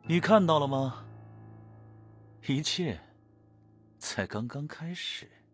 你看到了吗？一切才刚刚开始。